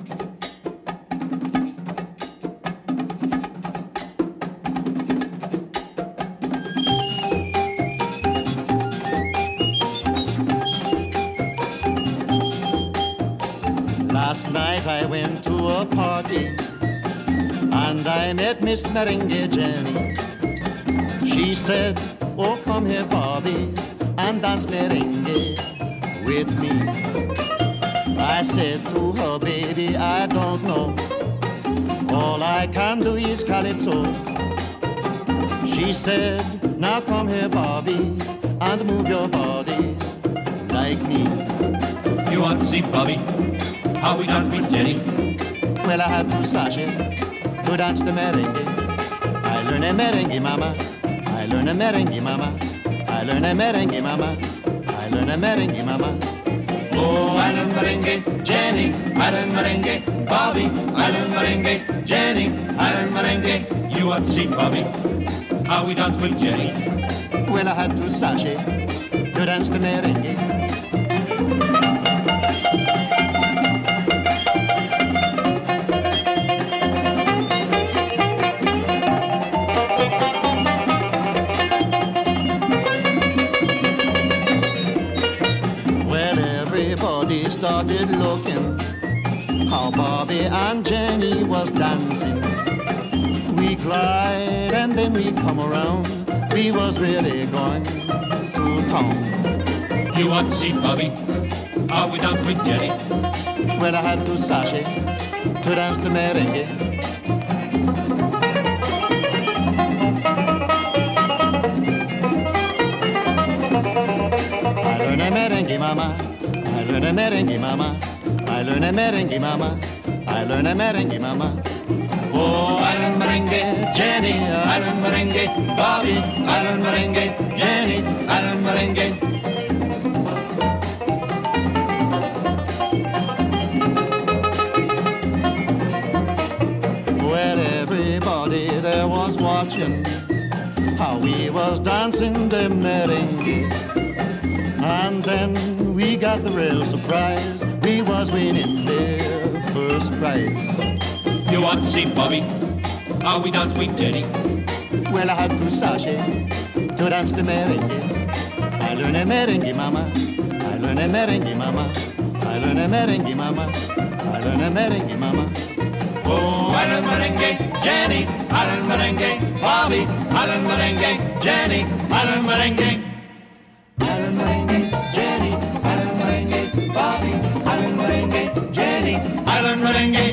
Last night I went to a party and I met Miss Merengue Jenny. She said, oh, come here, Bobby, and dance merengue with me. I said to her, baby, I don't know. All I can do is Calypso. She said, now come here, Bobby, and move your body like me. You want to see Bobby, how we dance with Jenny? Well, I had to sashay to dance the merengue. I learn a merengue, mama. I learn a merengue, mama. I learn a merengue, mama. I learn a merengue, mama. Oh, I learn merengue, Jenny. I learn merengue, Bobby. I learn merengue, Jenny. I learn merengue. You want to see Bobby, how we dance with Jenny? Well, I had to sashay to dance the merengue. Everybody started looking how Bobby and Jenny was dancing. We glide and then we come around. We was really going to town. You want to see Bobby, how we dance with Jenny? Well, I had to sashay to dance the merengue. I learn a merengue, mama. I learn a merengue, mama. I learn a merengue, mama. I learn a merengue, mama. Oh, I learn merengue, Jenny. I learn merengue, Bobby. I learn merengue, Jenny. I learn merengue. Well, everybody there was watching how we was dancing the merengue. And then we got the real surprise. We was winning their first prize. You want to see Bobby, how we dance with Jenny? Well, I had to sashay to dance the merengue. I learn a merengue, mama. I learn a merengue, mama. I learn a merengue, mama. I learn a merengue, mama. Oh, I learn merengue, Jenny. I learn merengue, Bobby. I learn merengue, Jenny. I learn merengue. I learn merengue, Jenny. I learn merengue, Bobby. I learn merengue, Jenny. I learn merengue.